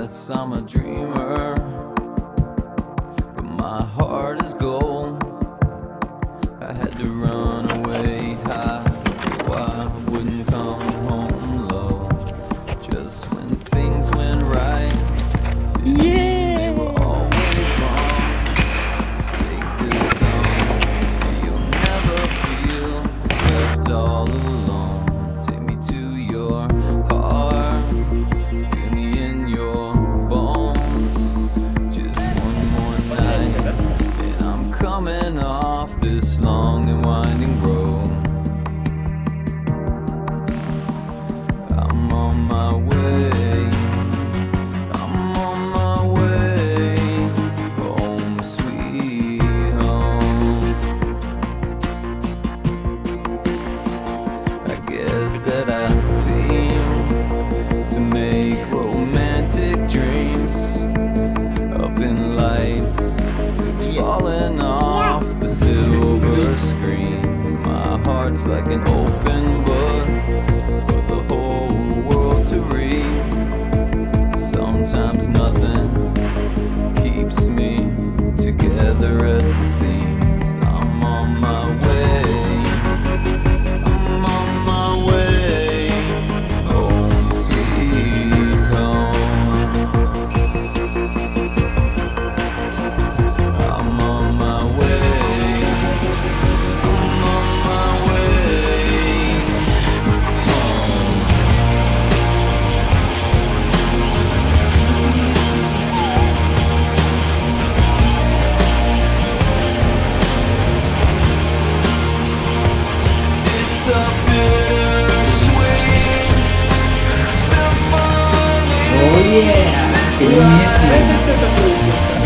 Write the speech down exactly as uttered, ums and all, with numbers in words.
guess I'm a dreamer, but my heart is gold. I had to run away high so I wouldn't come home low. Just when things went right, they were always wrong. Just take this song, and you'll never feel left all alone. Take me to your heart, feel me in your bones. Just one more night, and I'm coming off this long and winding road. I'm on my way, I'm on my way home, sweet home. I guess that I seem to make romantic dreams up in lights falling off the silver screen. My heart's like an open book for the whole world to read. Sometimes nothing keeps me together at the seams. I'm on my way, I'm on my way home, sweet home. I'm on my way, I'm on my way home. It's a bittersweet symphony. Oh yeah, This ini life